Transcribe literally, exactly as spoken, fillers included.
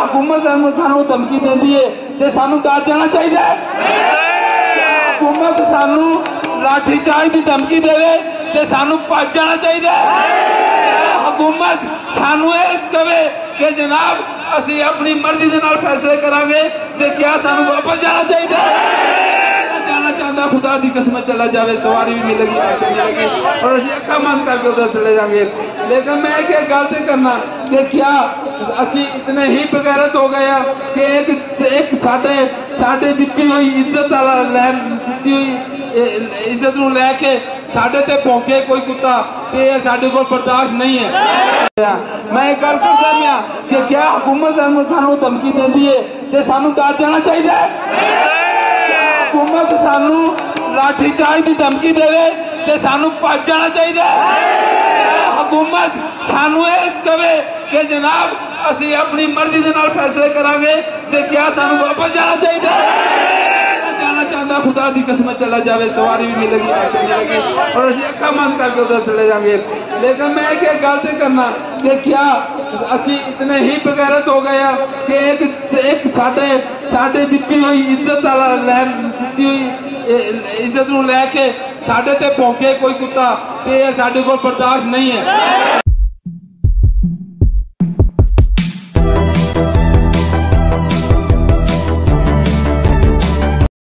हुकूमत सानू धमकी देती है तो सानू डर जाना चाहिए। हुकूमत सानू लाठीचार्ज की धमकी देवे तो सानू भज जाना चाहिए। हुकूमत सानू कहे कि जनाब असी अपनी मर्जी के नाल फैसले करांगे तो क्या सानू वापस जाना चाहिए? जाना चाहता खुदा की कसम चला जाए, सवारी भी मिलेगी, पैसे मिलेगी और असी अखा बंद करके उधर चले जाएंगे। लेकिन मैं क्या गल करना कि क्या असी इतने ही बगैरत हो गए कि एक एक साडे साडे दिती हुई इज्जत वाला लैन दिती हुई इज्जत नूं लैके साडे ते भौंके कोई कुत्ता ते साडे कोल बर्दाश्त नहीं है। मैं एक गल करदा मैं कि क्या हुकूमत सानू धमकी देती है तो सानू डर जाना चाहिए। हुकूमत सानू लाठीचार्ज की धमकी देवे तो सानू भज जाना चाहिए। हुकूमत सानू कहे कि जनाब असी अपनी मर्जी के नाल फैसले करांगे तो क्या सानू वापस जाना चाहिए? जाना चाहता खुदा की कसम चला जाए, सवारी भी मिलेगी, पैसे मिलेगी और असी अखा बंद करके उधर चले जाएंगे। लेकिन मैं क्या गल करना कि क्या असी इतने ही बगैरत हो गए कि एक एक साडे साडे दिती हुई इज्जत वाला लैन दिती हुई इज्जत नूं लैके साडे ते भौंके कोई कुत्ता ते साडे कोल बर्दाश्त नहीं है।